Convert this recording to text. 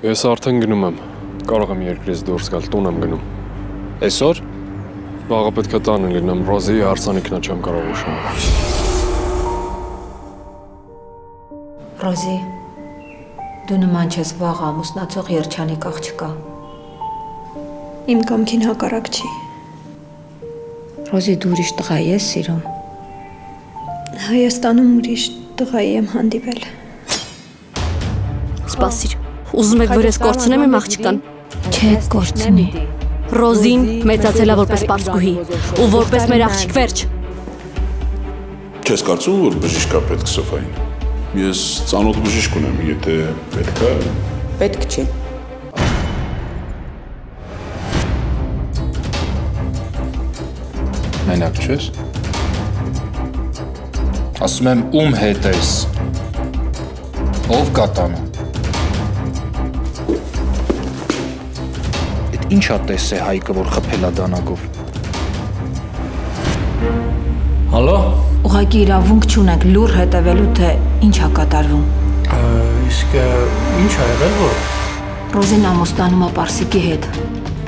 Ես արդեն գնում եմ, կարող եմ երկրից դուրս գալ, տուն եմ գնում։ Այսօր։ Վաղը պետք է տանը լինեմ, Ռոզիի հարսանիքն չեմ կարող ուշանալ։ Ռոզի, դու նման չես վաղ ամուսնացող երջանիկ աղջկա։ Իմ կամքին հակառակ չի։ Ռոզի, դու ուրիշ տղայի ես սիրում։ Հայաստանում ուրիշ տղայի եմ հանդիպել։ Սպասիր, ուզում եք, որ ես կորցնեմ իմ աղջկան։ Չէ, կորցնի։ Ռոզին մեծացել է որպես պարսկուհի ու որպես մեր աղջիկ վերջ։ Չես կարծում, որ բժիշկ կա պետք Սոֆային։ Ես ծանոթ բժիշկ ունեմ, եթե պետք է։ Պետք չի։ Մենակ չես։ Ասում եմ, ում հետ ես։ Ով կա տանը։ Ինչա տես է Հայկը, որ խփել է դանակով։ Հալո։ Ուղղակի իրավունք չունենք լուր հետևելու, թե ինչ ա կատարվում։ Իսկ ինչ ա եղել, որ։ Ռոզին ամուսնանում է պարսիկի հետ։